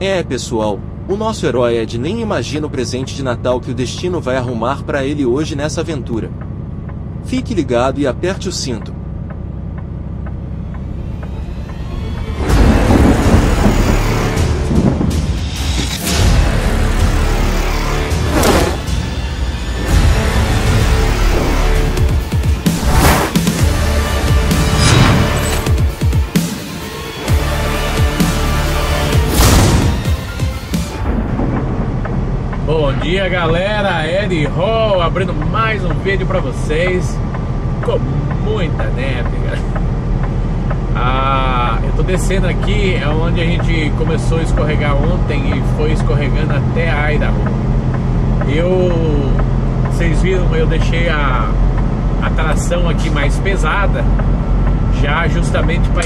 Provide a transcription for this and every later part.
Pessoal, o nosso herói Ed nem imagina o presente de Natal que o destino vai arrumar para ele hoje nessa aventura. Fique ligado e aperte o cinto. Bom dia, galera, Ed Hall abrindo mais um vídeo pra vocês com muita neve, eu tô descendo aqui, é onde a gente começou a escorregar ontem e foi escorregando até Idaho. Vocês viram, eu deixei a tração aqui mais pesada, já justamente para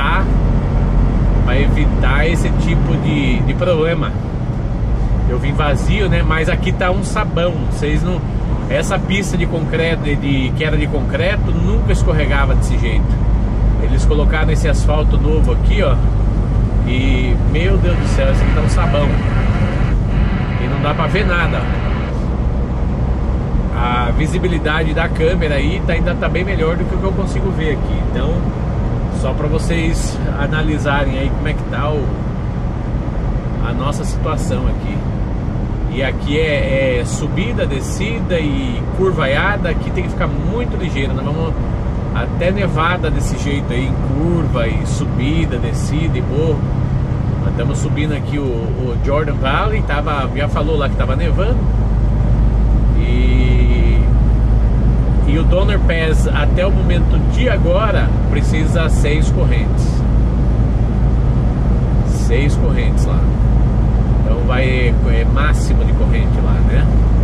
evitar esse tipo de problema. Eu vim vazio, né? Mas aqui tá um sabão. Vocês não... Essa pista de concreto, que era de concreto, nunca escorregava desse jeito. Eles colocaram esse asfalto novo aqui, ó. E, meu Deus do céu, esse aqui tá um sabão. E não dá pra ver nada. A visibilidade da câmera aí ainda tá bem melhor do que o que eu consigo ver aqui. Então, só pra vocês analisarem aí como é que tá a nossa situação aqui. E aqui é subida, descida e curvaiada. Aqui tem que ficar muito ligeiro. Nós vamos até nevada desse jeito aí, em curva e subida, descida e morro. Nós estamos subindo aqui o Jordan Valley. Já falou lá que estava nevando. E o Donner Pass até o momento de agora precisa 6 correntes. 6 correntes lá. Então vai máximo de corrente lá, né?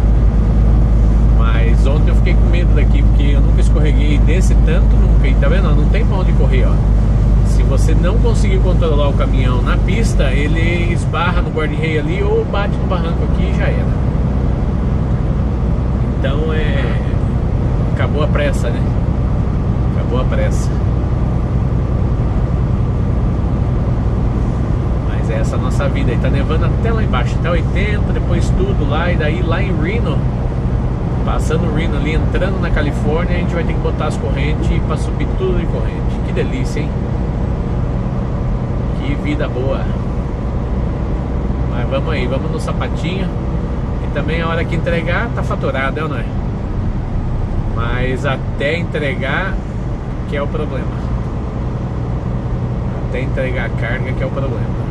Mas ontem eu fiquei com medo daqui, porque eu nunca escorreguei desse tanto, nunca. E tá vendo? Não tem pra onde correr, ó. Se você não conseguir controlar o caminhão na pista, ele esbarra no guarda-reio ali ou bate no barranco aqui e já era. Então acabou a pressa, né? Acabou a pressa. Essa nossa vida aí, tá nevando até lá embaixo, até 80, depois tudo lá, e daí lá em Reno, passando Reno ali, entrando na Califórnia, a gente vai ter que botar as correntes pra subir tudo de corrente. Que delícia, hein? Que vida boa. Mas vamos aí, vamos no sapatinho. E também a hora que entregar, tá faturado, é ou não é? Mas até entregar que é o problema. Até entregar a carga que é o problema.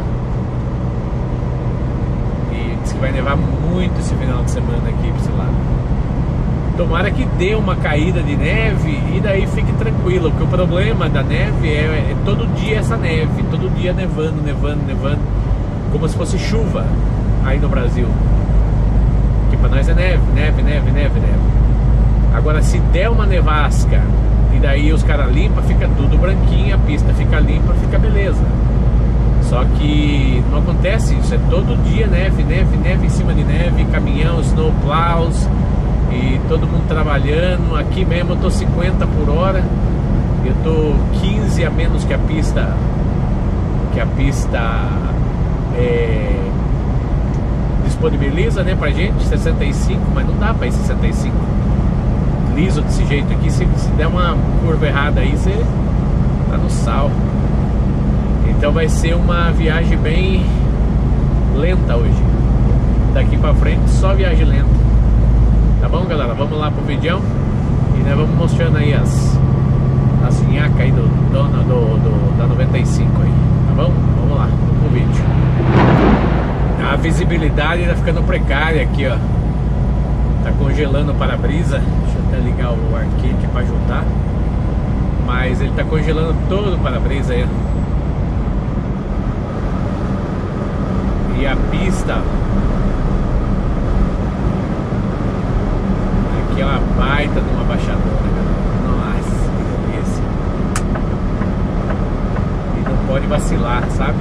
Diz que vai nevar muito esse final de semana aqui pra esse lado. Tomara que dê uma caída de neve e daí fique tranquilo, porque o problema da neve é todo dia essa neve, todo dia nevando, como se fosse chuva aí no Brasil. Que pra nós é neve. Agora se der uma nevasca e daí os caras limpam, fica tudo branquinho, a pista fica limpa, fica beleza. Só que não acontece isso, é todo dia neve em cima de neve, caminhão, snowplows e todo mundo trabalhando. Aqui mesmo eu tô 50 por hora, eu tô 15 a menos que a pista disponibiliza, né, pra gente, 65, mas não dá pra ir 65 liso desse jeito aqui. Se der uma curva errada aí, você tá no sal. Então vai ser uma viagem bem lenta hoje. Daqui pra frente só viagem lenta. Tá bom, galera? Vamos lá pro vídeo e nós vamos mostrando aí as nhacas aí da 95 aí. Tá bom? Vamos lá pro vídeo. A visibilidade tá ficando precária aqui, ó. Tá congelando o para-brisa. Deixa eu até ligar o arcade aqui pra juntar. Mas ele tá congelando todo o para-brisa aí, ó. E a pista aqui é uma baita de uma baixadora, galera. Nossa, que delícia. E não pode vacilar, sabe?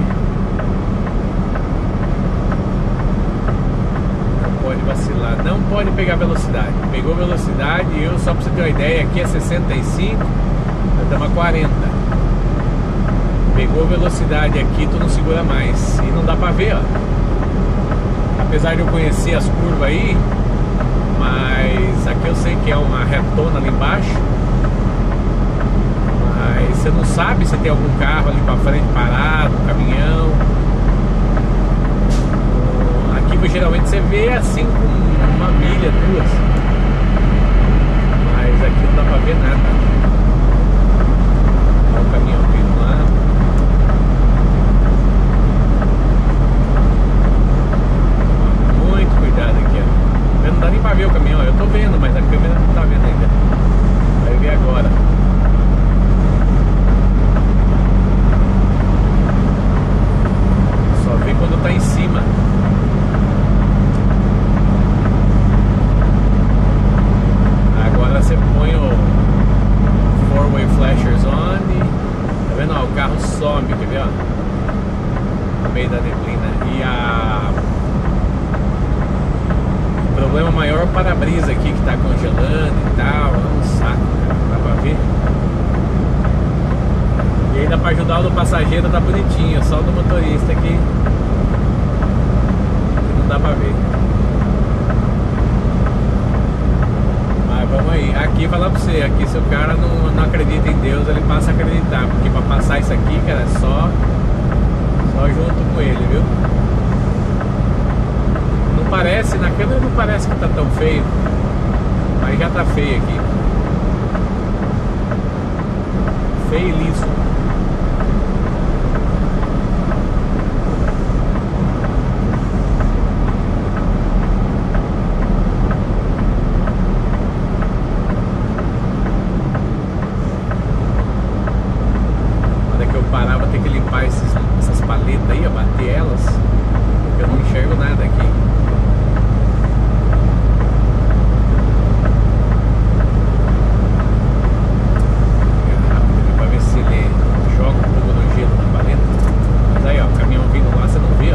Não pode vacilar, não pode pegar velocidade. Pegou velocidade, só pra você ter uma ideia, aqui é 65, nós estamos a 40. Pegou velocidade aqui, tu não segura mais. E não dá pra ver, ó. Apesar de eu conhecer as curvas aí, mas aqui eu sei que é uma retona ali embaixo. Mas você não sabe se tem algum carro ali pra frente parado, um caminhão. Aqui geralmente você vê assim com uma milha, duas. Mas aqui não dá pra ver nada. Olha o caminhão vindo lá. Muito cuidado aqui, ó. Não dá nem pra ver o caminhão, eu tô vendo, mas a câmera não tá vendo ainda. Vai ver agora. Só vê quando tá em cima. Agora você põe o four-way flashers on e, tá vendo? Ó, o carro some, quer ver? Ó, no meio da neblina. E o problema maior é o para-brisa aqui que tá congelando e tal. É um saco, cara. Dá pra ver? E ainda pra ajudar o do passageiro tá bonitinho, só o do motorista que não dá pra ver. Vamos aí, aqui falar pra você, aqui se o cara não acredita em Deus, ele passa a acreditar, porque pra passar isso aqui, cara, é só junto com ele, viu? Não parece, na câmera não parece que tá tão feio, mas já tá feio aqui. Feio e liso. Essas paletas aí, bater elas, porque eu não enxergo nada aqui. Rápido pra ver se ele joga um pouco do gelo na paleta. Mas aí, ó, o caminhão vindo lá, você não vê, ó.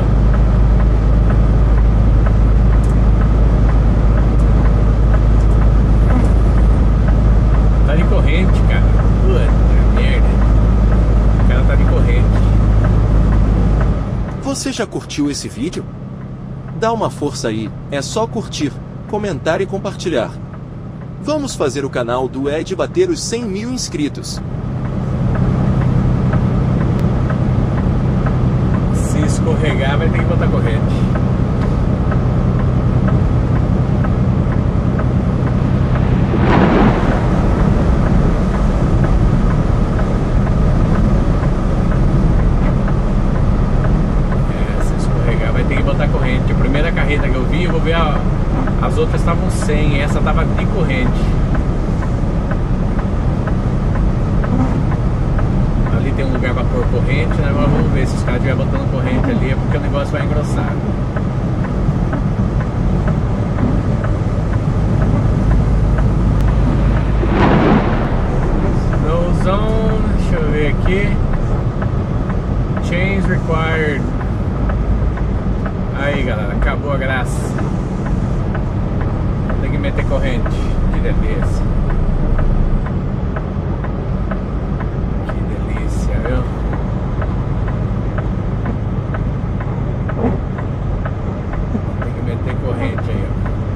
Tá de corrente, cara. Puta merda. O cara tá de corrente. Você já curtiu esse vídeo? Dá uma força aí, é só curtir, comentar e compartilhar. Vamos fazer o canal do Ed bater os 100 mil inscritos. Se escorregar vai ter que botar corrente. Corrente. A primeira carreta que eu vi, eu vou ver as outras estavam sem, essa tava de corrente. Ali tem um lugar pra pôr corrente, né? Mas vamos ver, se os caras estiverem botando corrente ali é porque o negócio vai engrossar. No zone, deixa eu ver aqui. Chains required. Aí galera, acabou a graça. Tem que meter corrente. Que delícia. Que delícia, viu? Tem que meter corrente aí,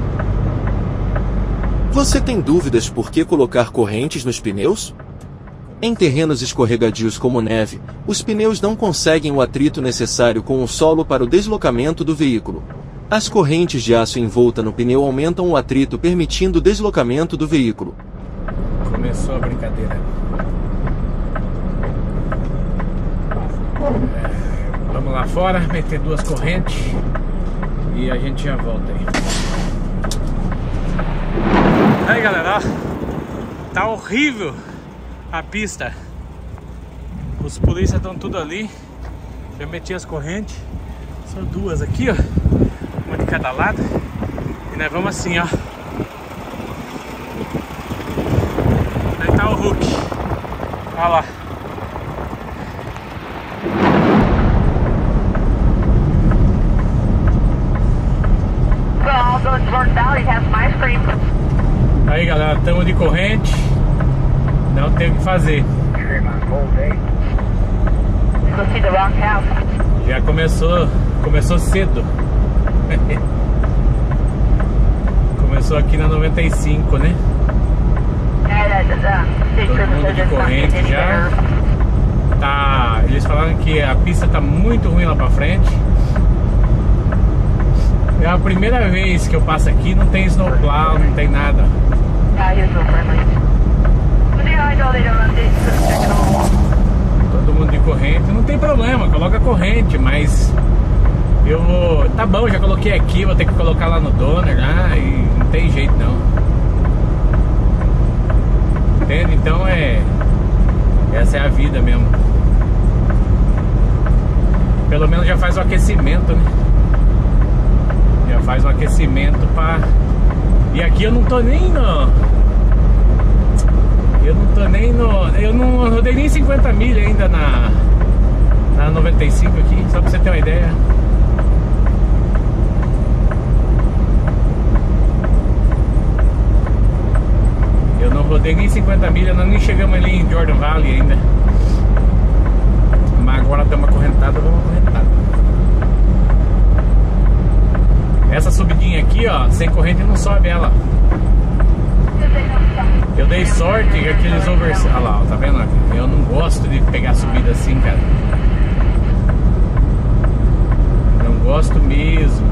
ó. Você tem dúvidas por que colocar correntes nos pneus? Em terrenos escorregadios como neve, os pneus não conseguem o atrito necessário com o solo para o deslocamento do veículo. As correntes de aço envolta no pneu aumentam o atrito, permitindo o deslocamento do veículo. Começou a brincadeira. Vamos lá fora, meter duas correntes e a gente já volta aí. Aí galera, ó, tá horrível a pista. Os polícias estão tudo ali. Já meti as correntes. São duas aqui, ó, uma de cada lado. E nós vamos assim, ó. Aí tá o Hulk. Olha lá. Aí galera, estamos de corrente. Não tem o que fazer. Já começou cedo. Começou aqui na 95, né? Todo mundo de corrente já. Tá, eles falaram que a pista tá muito ruim lá pra frente. É a primeira vez que eu passo aqui, não tem snowplow, não tem nada. Todo mundo de corrente, não tem problema, coloca corrente, mas eu vou... Tá bom, já coloquei aqui, vou ter que colocar lá no Donner, né? E não tem jeito não. Entende? Então essa é a vida mesmo. Pelo menos já faz o aquecimento, né? Já faz um aquecimento pra... E aqui eu não tô nem no... Eu não rodei nem 50 milhas ainda na 95 aqui, só pra você ter uma ideia. Eu não rodei nem 50 milhas, nós nem chegamos ali em Jordan Valley ainda. Mas agora deu uma correntada, vamos uma correntada. Essa subidinha aqui, ó, sem corrente não sobe ela. Eu dei sorte que aqueles olha lá, ó, tá vendo? Eu não gosto de pegar subida assim, cara. Não gosto mesmo.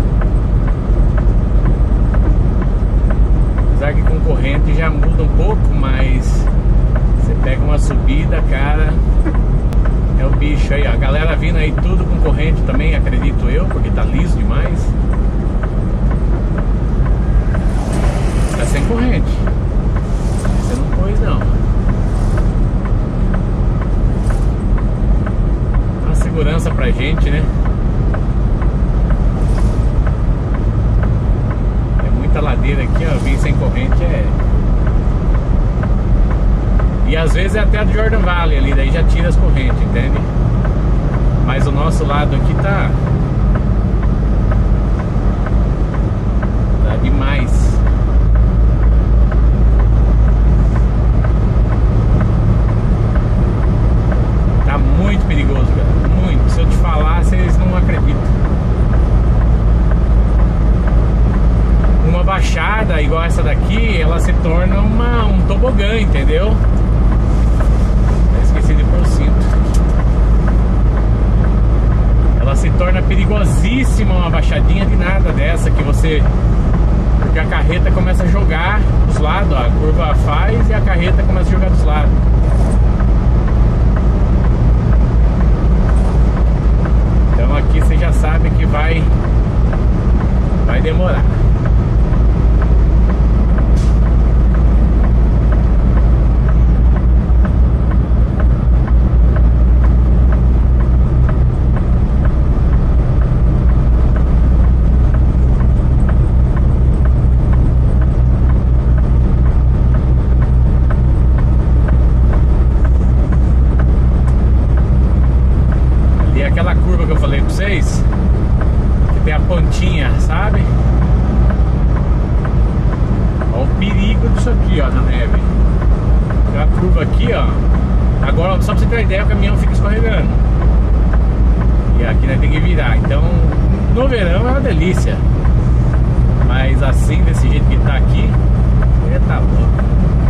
Apesar que com corrente já muda um pouco, mas você pega uma subida, cara, é o bicho aí, ó. A galera vindo aí tudo com corrente também, acredito eu, porque tá liso demais. Tá sem corrente. Você não pôs não. Uma segurança pra gente, né? É muita ladeira aqui, ó. Vir sem corrente E às vezes é até a Jordan Valley ali, daí já tira as correntes, entende? Mas o nosso lado aqui tá demais. Tá muito perigoso, cara. Muito. Se eu te falar, vocês não acreditam. Uma baixada igual essa daqui, ela se torna um tobogã, entendeu? Esqueci de pôr o cinto. Ela se torna perigosíssima, uma baixadinha de nada dessa que você... Porque a carreta começa a jogar dos lados, ó, a curva faz e a carreta começa a jogar dos lados. Então aqui você já sabe que vai demorar. Que tem a pontinha, sabe? Olha o perigo disso aqui, ó, na neve. Tem uma curva aqui, ó. Agora, só pra você ter uma ideia, o caminhão fica escorregando. E aqui nós tem que virar. Então, no verão é uma delícia. Mas assim, desse jeito que tá aqui, tá louco.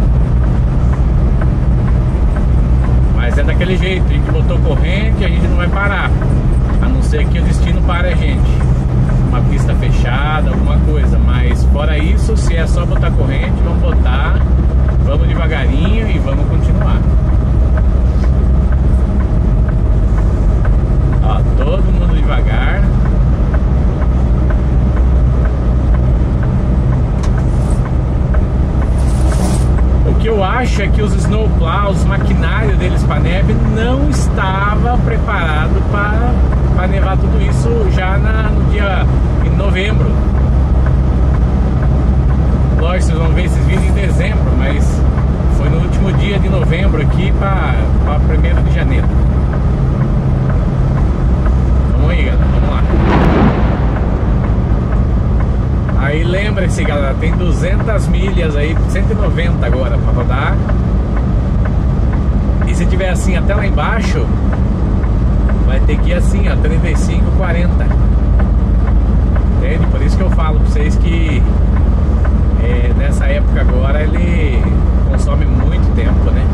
Mas é daquele jeito, a gente botou corrente, a gente não vai parar. A não ser que o destino pare a gente. Uma pista fechada, alguma coisa. Mas fora isso, se é só botar corrente, vamos botar. Vamos devagarinho e vamos continuar. Ó, todo mundo devagar. O que eu acho é que os snowplows, o maquinário deles para neve não estava preparado para nevar tudo isso já no dia em novembro. Lógico, vocês vão ver esses vídeos em dezembro, mas foi no último dia de novembro aqui para 1º de janeiro. Vamos aí, galera, vamos lá. Aí lembre-se, galera, tem 200 milhas aí, 190 agora para rodar. E se tiver assim até lá embaixo, aqui assim, ó, 35, 40. Entende? Por isso que eu falo pra vocês que nessa época agora ele consome muito tempo, né?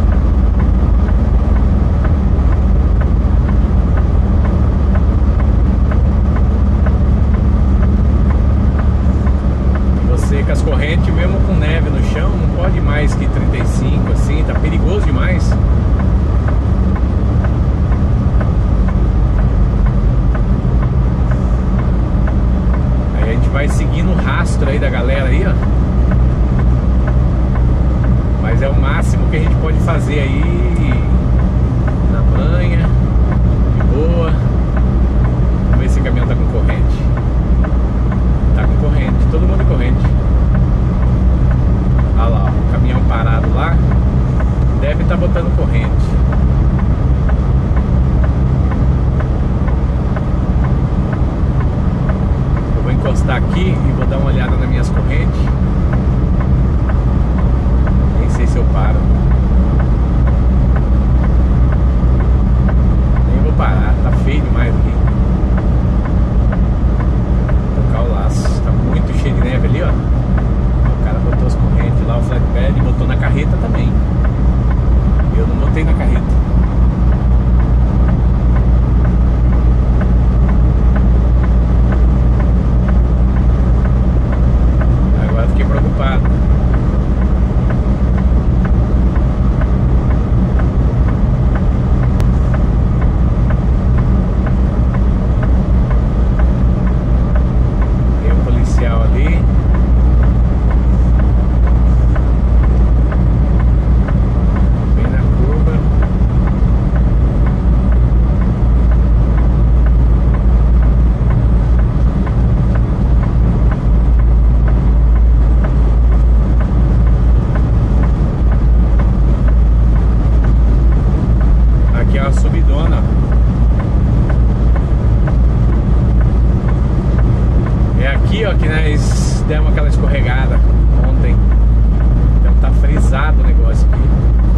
E você com as correntes, mesmo com neve no chão, não pode mais que 35, assim, tá perigoso demais. Vai seguindo o rastro aí da galera aí, ó. Mas é o máximo que a gente pode fazer aí na manhã, de boa. Vamos ver se o caminhão tá com corrente. Tá com corrente, todo mundo corrente. Olha lá, ó, o caminhão parado lá. Deve estar botando corrente. Encostar aqui e vou dar uma olhada nas minhas correntes. Nem sei se eu paro. Nem vou parar, tá feio demais aqui. Vou tocar o laço. Tá muito cheio de neve ali, ó. O cara botou as correntes lá, o flatbed, e botou na carreta também. Eu não botei na carreta. Fiquei preocupado. Tem um policial ali. Bem na curva. Subidona. É aqui, ó, que nós demos aquela escorregada ontem. Então tá frisado o negócio aqui.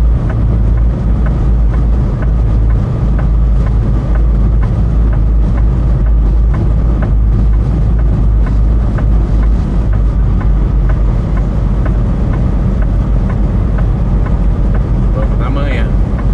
Vamos na manhã.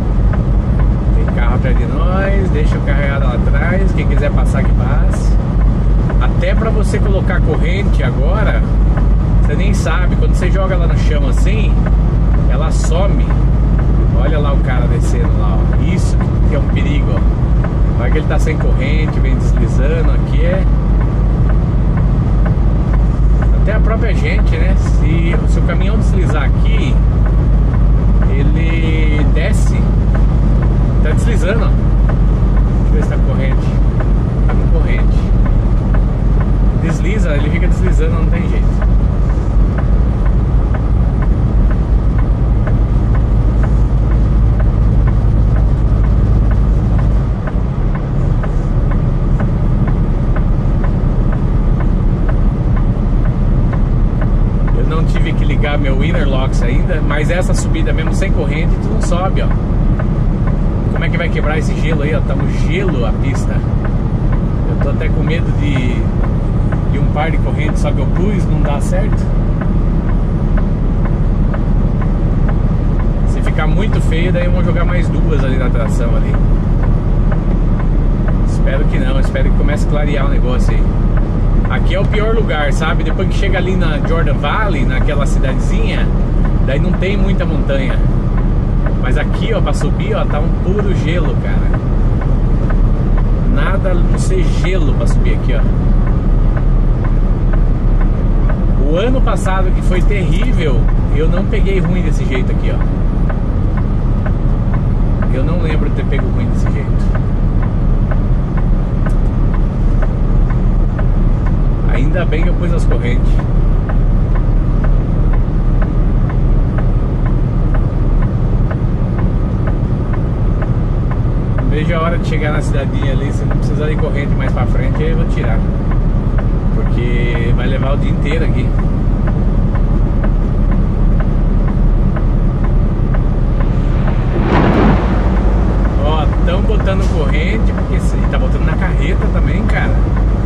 De nós, deixa o carregado lá atrás. Quem quiser passar que passe. Até pra você colocar corrente agora, você nem sabe. Quando você joga lá no chão assim, ela some. Olha lá o cara descendo lá, ó. Isso que é um perigo, ó. Vai que ele tá sem corrente, vem deslizando. Aqui é até a própria gente, né? Se o caminhão deslizar aqui, ele desce. Tá deslizando, ó. Deixa eu ver se tá com corrente. Tá com corrente. Desliza, ele fica deslizando, não tem jeito. Eu não tive que ligar meu inner locks ainda, mas essa subida mesmo sem corrente, tu não sobe, ó. Como é que vai quebrar esse gelo aí, ó? Tá um gelo a pista. Eu tô até com medo de um par de correntes, só que eu pus, não dá certo. Se ficar muito feio, daí eu vou jogar mais duas ali na tração ali. Espero que não, espero que comece a clarear o negócio aí. Aqui é o pior lugar, sabe? Depois que chega ali na Jordan Valley, naquela cidadezinha, daí não tem muita montanha. Mas aqui, ó, pra subir, ó, tá um puro gelo, cara. Nada não ser gelo pra subir aqui, ó. O ano passado, que foi terrível, eu não peguei ruim desse jeito aqui, ó. Eu não lembro de ter pego ruim desse jeito. Ainda bem que eu pus as correntes. Vejo a hora de chegar na cidadinha ali. Se não precisar de corrente mais pra frente, aí eu vou tirar, porque vai levar o dia inteiro aqui. Ó, estão botando corrente, porque Mas ele tá botando na carreta também, cara.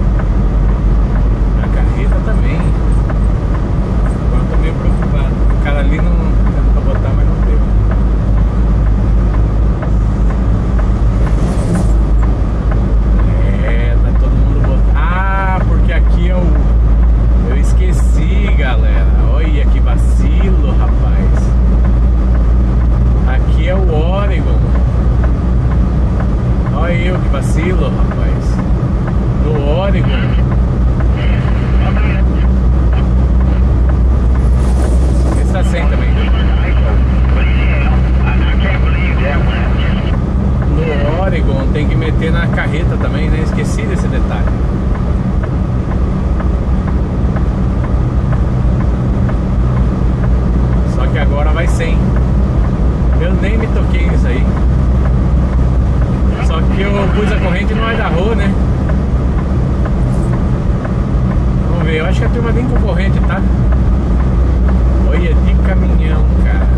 Na carreta também. Agora eu tô meio preocupado. O cara ali não tentou botar, mas não deu. Tá todo mundo botando. Ah, porque aqui é o... Eu esqueci, galera. Olha que vacilo, rapaz. Aqui é o Oregon. Olha eu que vacilo, rapaz. No Oregon. Esse tá sem também. No Oregon tem que meter na carreta também, né? Esqueci desse detalhe. Só que agora vai sem. Eu nem me toquei nisso aí. Só que eu pus a corrente no Idaho, né? Vamos ver, eu acho que a turma vem com corrente, tá? Olha, de caminhão, cara.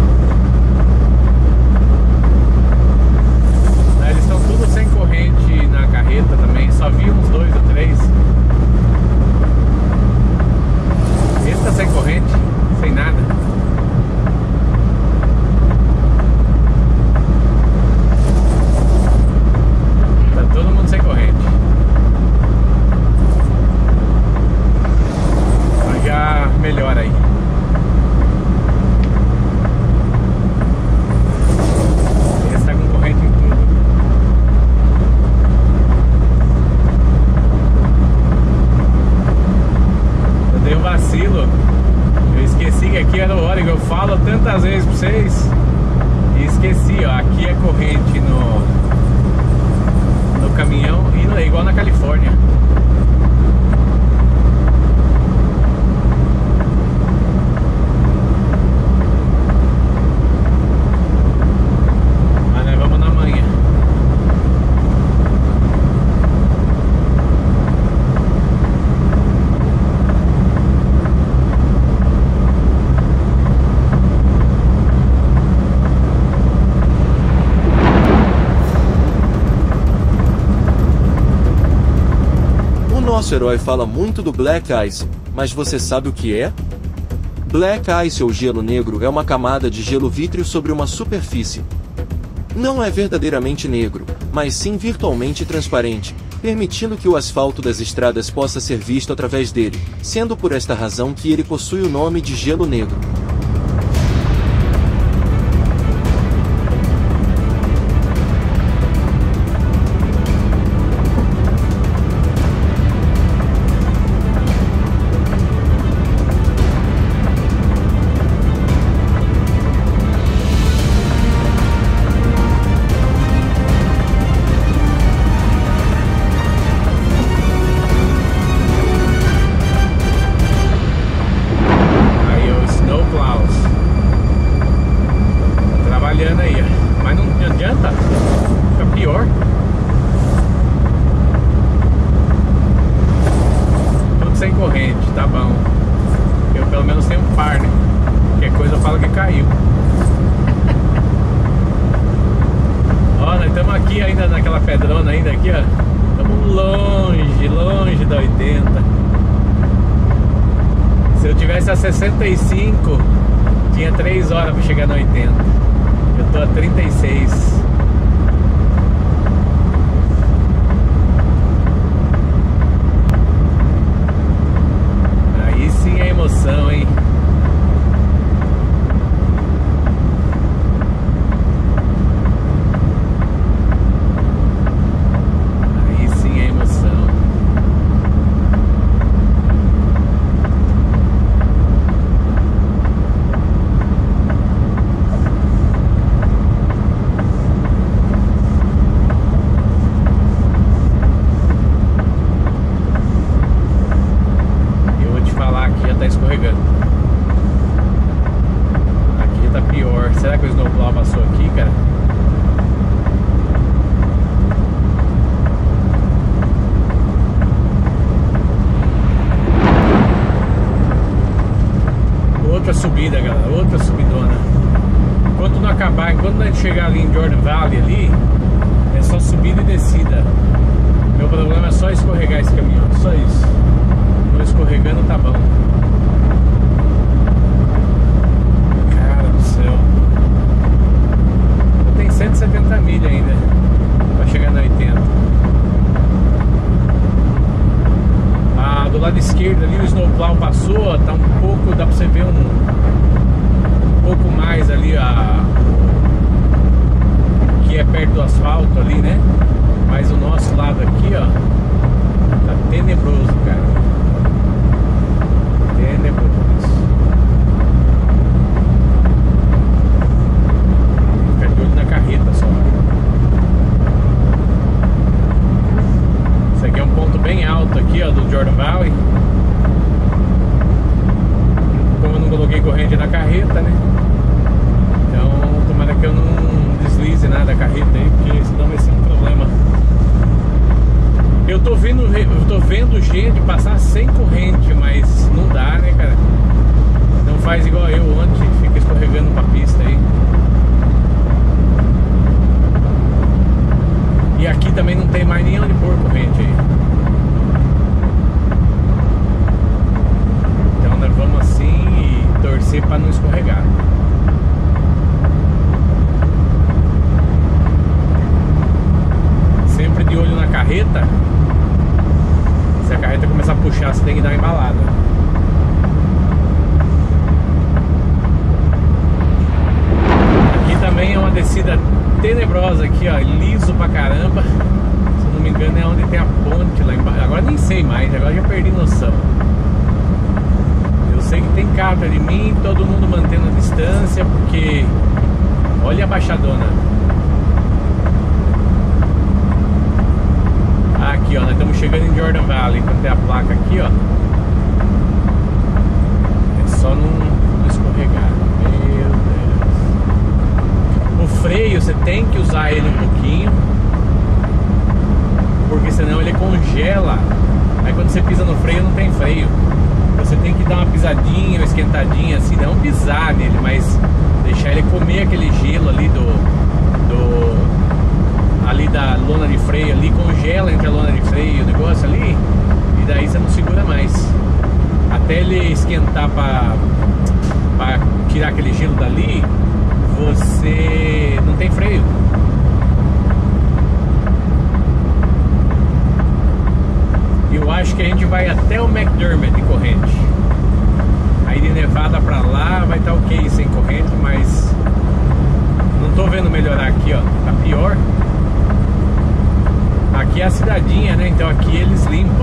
Eles estão tudo sem corrente na carreta também. Só vi uns 2 ou 3. Esse tá sem corrente, sem nada. Todo mundo sem corrente. Mas já melhora aí. Esse tá com corrente em tudo. Eu dei um vacilo. Eu esqueci que aqui era o Oregon. Eu falo tantas vezes pra vocês e esqueci, ó. Aqui é corrente no caminhão, e é igual na Califórnia. Mas nós vamos na manhã. Nosso herói fala muito do Black Ice, mas você sabe o que é? Black Ice ou gelo negro é uma camada de gelo vítreo sobre uma superfície. Não é verdadeiramente negro, mas sim virtualmente transparente, permitindo que o asfalto das estradas possa ser visto através dele, sendo por esta razão que ele possui o nome de gelo negro. Pedrona ainda aqui, ó. Estamos longe da 80. Se eu tivesse a 65, tinha 3 horas para chegar na 80. Eu tô a 36. Aí sim é emoção, hein? vendaval passou, tá um pouco, dá pra você ver um pouco mais ali que é perto do asfalto ali, né? Mas o nosso lado aqui, ó, tá tenebroso, cara. Tenebroso. Fica de olho na carreta só. Esse aqui é um ponto bem alto aqui, ó, do Jordan Valley. Como eu não coloquei corrente na carreta, né? Então, tomara que eu não deslize nada da carreta aí, porque senão vai ser um problema. Eu tô vendo gente passar sem corrente, mas não dá, né, cara? Não faz igual eu ontem, fica escorregando pra pista aí. E aqui também não tem mais nem onde pôr corrente aí. Então nós vamos assim e torcer pra não escorregar. Sempre de olho na carreta. Se a carreta começar a puxar, você tem que dar uma embalada. Aqui também é uma descida tenebrosa aqui, ó, liso pra caramba. Se eu não me engano é onde tem a ponte lá embaixo. Agora nem sei mais, agora já perdi noção. Eu sei que tem carro atrás de mim, todo mundo mantendo a distância, porque olha a baixadona. Aqui, ó, nós estamos chegando em Jordan Valley. Quando tem a placa aqui, ó, é só não escorregar. Meu Deus. O freio você tem que usar ele um pouquinho, porque senão ele congela. Aí quando você pisa no freio não tem freio. Você tem que dar uma pisadinha, uma esquentadinha assim, não pisar nele, mas deixar ele comer aquele gelo ali ali da lona de freio ali, congela entre a lona de freio e o negócio ali, e daí você não segura mais até ele esquentar pra tirar aquele gelo dali. Você não tem freio. Eu acho que a gente vai até o McDermott de corrente. Aí de Nevada pra lá vai estar ok sem corrente, mas não tô vendo melhorar aqui, ó. Tá pior. Aqui é a cidadinha, né? Então aqui eles limpam.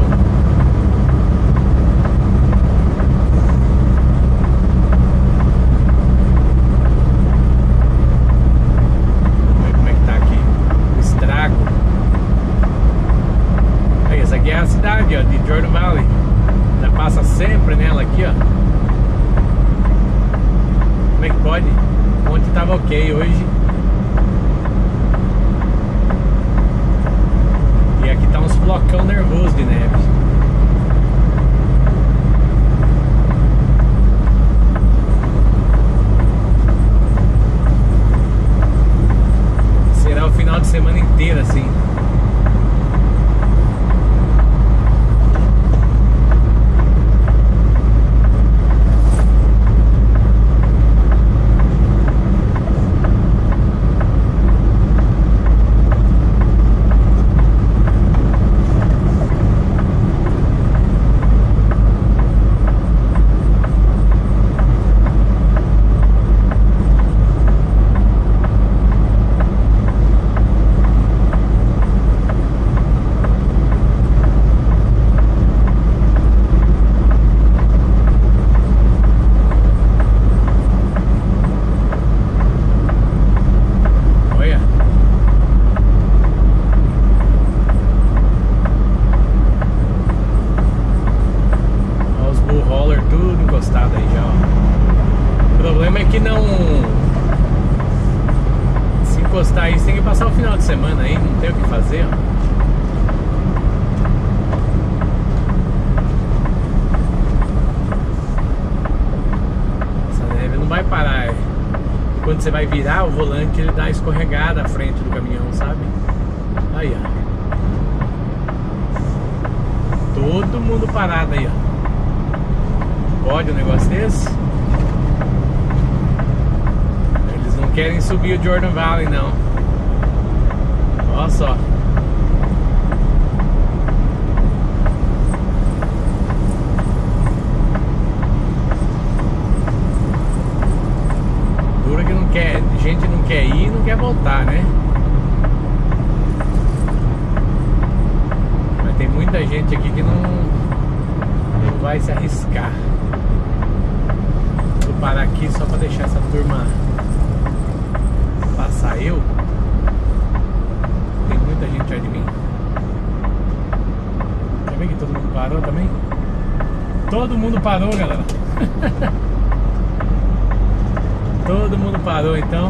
Vamos ver como é que tá aqui o estrago. Aí, essa aqui é a cidade, ó, de Jordan Valley. Já passa sempre nela aqui, ó. Como é que pode? Ontem tava ok, hoje. E aqui tá uns flocão nervoso de neve. Será o final de semana inteiro assim. Aí você tem que passar o final de semana aí, não tem o que fazer, ó. Essa neve não vai parar. Quando você vai virar o volante, ele dá uma escorregada à frente do caminhão, sabe? Aí, ó. Todo mundo parado aí, ó. Pode um negócio desse? Eles não querem subir o Jordan Valley, não. Olha só. gente aqui que não vai se arriscar. Vou parar aqui só pra deixar essa turma passar eu. Tem muita gente atrás de mim. Quer ver que todo mundo parou também? Todo mundo parou, galera. Todo mundo parou, então.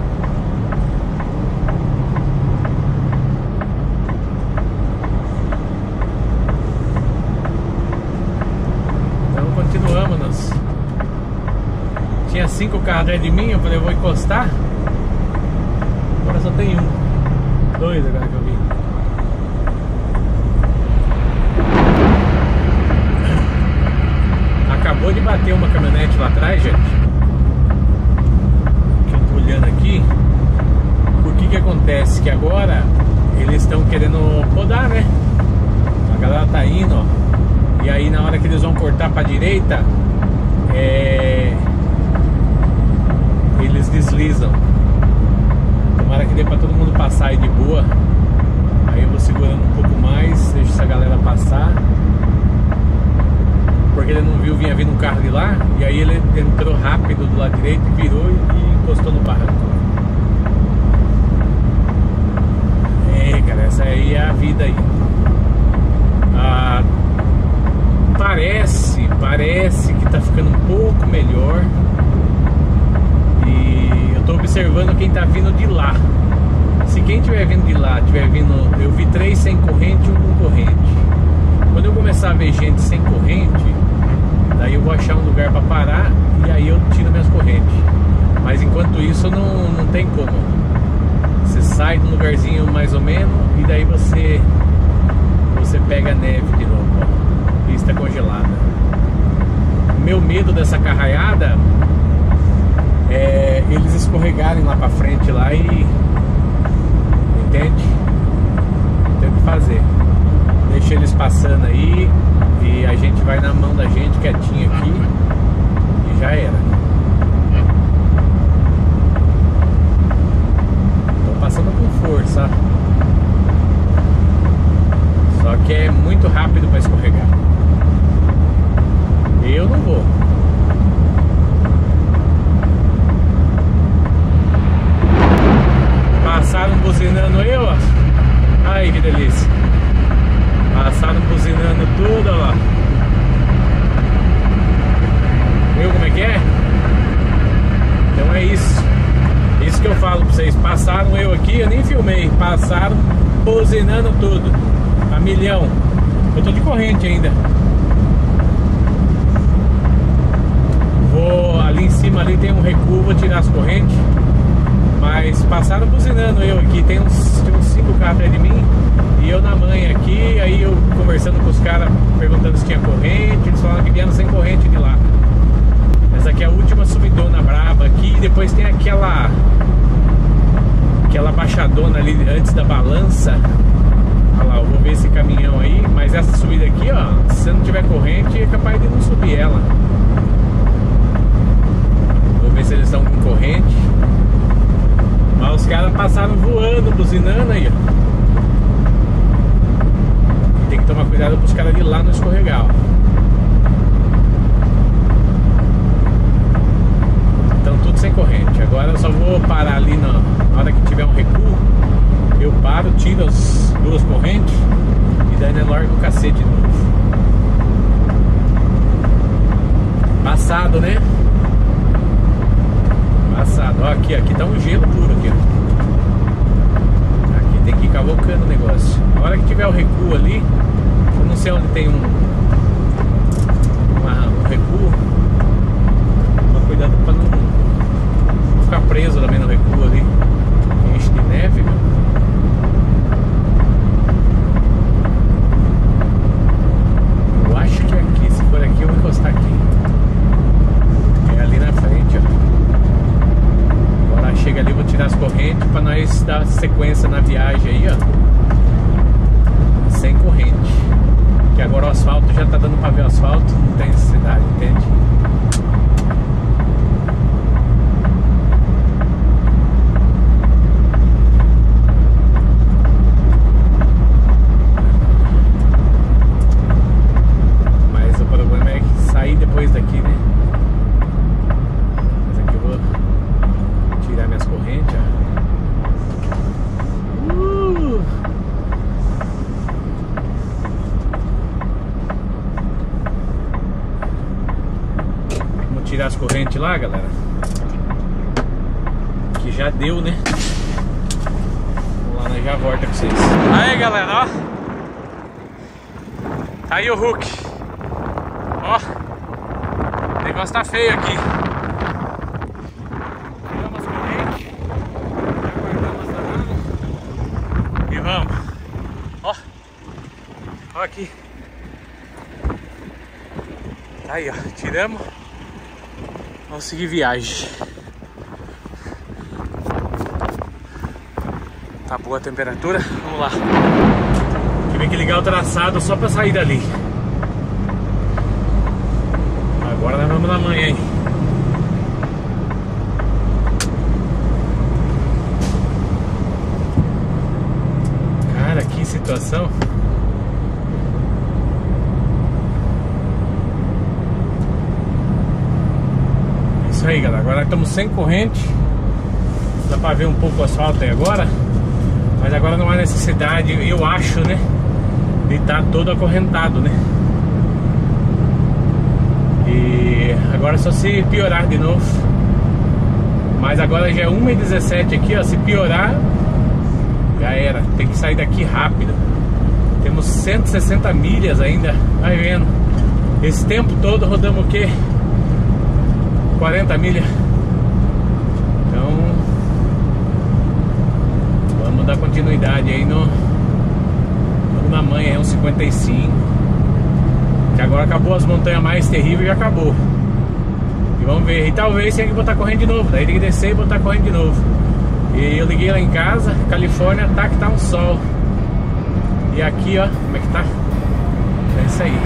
Então continuamos. Tinha 5 carros atrás de mim, eu falei, eu vou encostar. Agora só tem 2 agora que eu vi. Acabou de bater uma caminhonete lá atrás, gente. Que eu tô olhando aqui. O que acontece? Que agora eles estão querendo podar, né? A galera tá indo, ó. E aí na hora que eles vão cortar pra direita, eles deslizam. Tomara que dê pra todo mundo passar aí de boa. Aí eu vou segurando um pouco mais, deixo essa galera passar. Porque ele não viu, vinha vindo um carro de lá. E aí ele entrou rápido do lado direito, virou e encostou no barranco. Cara, essa aí é a vida aí. Parece que tá ficando um pouco melhor. E eu tô observando quem tá vindo de lá. Se quem tiver vindo de lá, tiver vindo... Eu vi 3 sem corrente e 1 com corrente. Quando eu começar a ver gente sem corrente, daí eu vou achar um lugar para parar e aí eu tiro minhas correntes. Mas enquanto isso não tem como. Você sai de um lugarzinho mais ou menos e daí você pega a neve de novo, ó. Pista congelada. Meu medo dessa carraiada é eles escorregarem lá para frente lá e... Entende? Não tem o que fazer. Deixa eles passando aí e a gente vai na mão da gente quietinho aqui e já era. Tô passando com força. Só que é muito rápido para escorregar. Eu não vou. Passaram buzinando eu, ó. Ai, que delícia. Passaram buzinando tudo, ó lá. Viu como é que é? Então é isso. Isso que eu falo pra vocês. Passaram eu aqui, eu nem filmei. Passaram buzinando tudo. A milhão. Eu tô de corrente ainda. Vou ali em cima, ali tem um recuo, vou tirar as correntes. Mas passaram buzinando eu aqui. Tem uns 5 carros atrás de mim. E eu na manha aqui. Aí eu conversando com os caras, perguntando se tinha corrente. Eles falaram que vieram sem corrente de lá. Essa aqui é a última subidona braba aqui. E depois tem aquela baixadona ali antes da balança. Olha lá, eu vou ver esse caminhão aí. Mas essa subida aqui, ó, se você não tiver corrente, é capaz de não subir ela. Vou ver se eles estão com corrente. Mas os caras passaram voando, buzinando aí, ó. E tem que tomar cuidado para os caras de lá não escorregar, ó. Então tudo sem corrente. Agora eu só vou parar ali na hora que tiver um recuo. Eu paro, tiro as 2 correntes e daí eu largo o cacete de novo. Passado, né? Passado. Ó, aqui tá um gelo puro aqui, ó. Aqui tem que ir cavocando o negócio. Na hora que tiver o recuo ali, eu não sei onde tem um recuo. Toma cuidado pra não ficar preso também no recuo ali. Enche de neve, meu. Eu acho que é aqui. Se for aqui, eu vou encostar aqui. É ali na frente, ó. Agora chega ali, vou tirar as correntes pra nós dar sequência na viagem aí, ó. Sem corrente. Que agora o asfalto já tá dando pra ver o asfalto, não tem necessidade, entende? tirar as correntes lá, galera. Que já deu, né? Vamos lá, nós já volta com vocês. Aí, galera, ó. Tá aí o Hulk. Ó. O negócio tá feio aqui. Tiramos as correntes. Guardamos a água. E vamos. Ó. Ó aqui. Tá aí, ó. Tiramos. Vamos seguir viagem. Tá boa a temperatura. Vamos lá. Tive que ligar o traçado só pra sair dali. Agora nós vamos na manhã, hein? Cara, que situação. É isso aí, galera. Agora estamos sem corrente. Dá pra ver um pouco o asfalto aí agora. Mas agora não há necessidade, eu acho, né? De estar todo acorrentado, né? E agora é só se piorar de novo. Mas agora já é 1h17 aqui, ó. Se piorar, já era. Tem que sair daqui rápido. Temos 160 milhas ainda. Vai vendo. Esse tempo todo rodamos o quê? 40 milhas. Então vamos dar continuidade aí no na manhã, é uns 55. Que agora acabou as montanhas mais terríveis, já acabou. E vamos ver. E talvez tenha que botar corrente de novo. Daí tem que descer e botar corrente de novo. E eu liguei lá em casa, Califórnia, tá que tá um sol. E aqui, ó, como é que tá? É isso aí.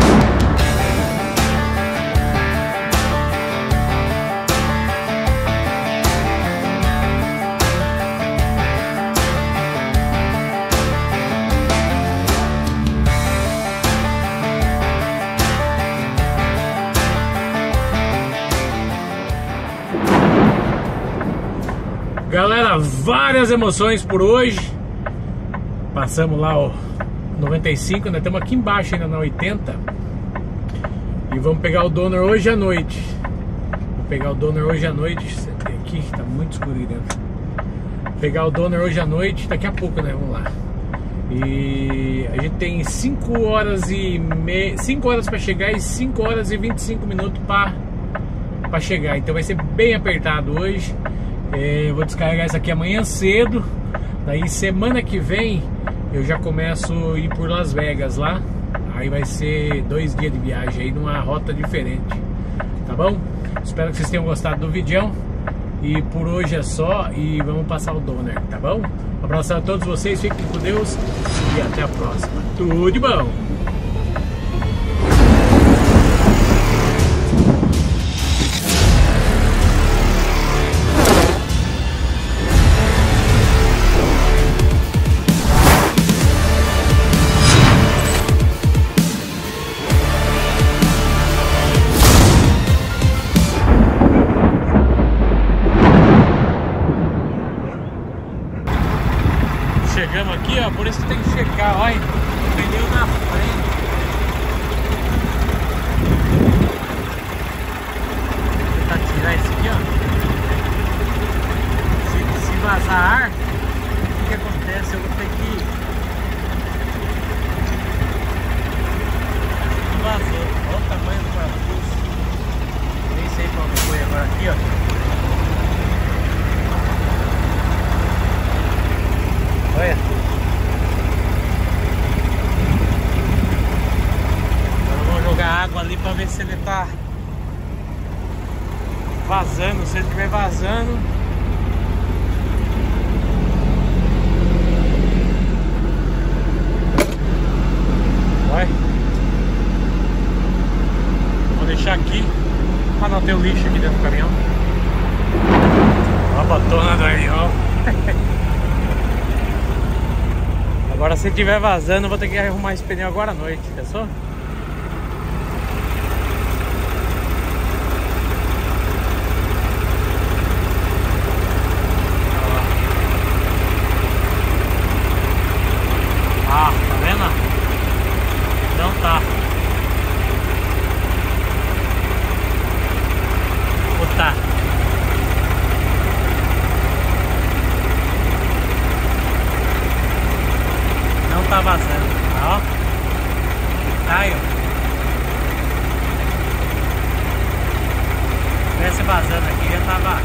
Galera, várias emoções por hoje. Passamos lá o 95, nós estamos aqui embaixo ainda na 80. E vamos pegar o Donner hoje à noite. Vou pegar o Donner hoje à noite. Sentei aqui, tá muito escuro aí dentro. Pegar o Donner hoje à noite, daqui a pouco, né? Vamos lá. E a gente tem 5 horas para chegar e 5 horas e 25 minutos para chegar. Então vai ser bem apertado hoje. Eu vou descarregar isso aqui amanhã cedo. Daí semana que vem eu já começo a ir por Las Vegas lá. Aí vai ser 2 dias de viagem aí numa rota diferente. Tá bom? Espero que vocês tenham gostado do vídeo. E por hoje é só. E vamos passar o Donner, tá bom? Um abraço a todos vocês, fiquem com Deus. E até a próxima. Tudo de bom! Chegamos aqui, ó, por isso que tem que checar, olha, o pneu na frente. Vou tentar tirar esse aqui, ó. Se vazar ar, o que acontece? Eu vou ter que... Não vazou, olha o tamanho do parafuso. Nem sei qual foi agora aqui, ó. Olha. Agora vamos jogar água ali pra ver se ele tá vazando. Se ele estiver vazando, vai. Vou deixar aqui pra não ter o lixo aqui dentro do caminhão. Ó a botona daí, ó. Agora se estiver vazando, eu vou ter que arrumar esse pneu agora à noite, pensou? Ah, tá vendo? Então tá. Ó. Aí, ó. Se tivesse vazando aqui, já tava.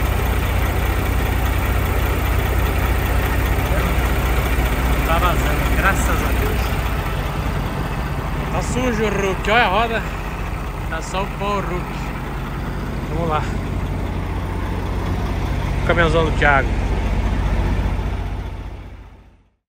Tá vazando, graças a Deus. Tá sujo o Hulk, olha a roda. Tá só o pó Hulk. Vamos lá. O caminhãozão do Thiago.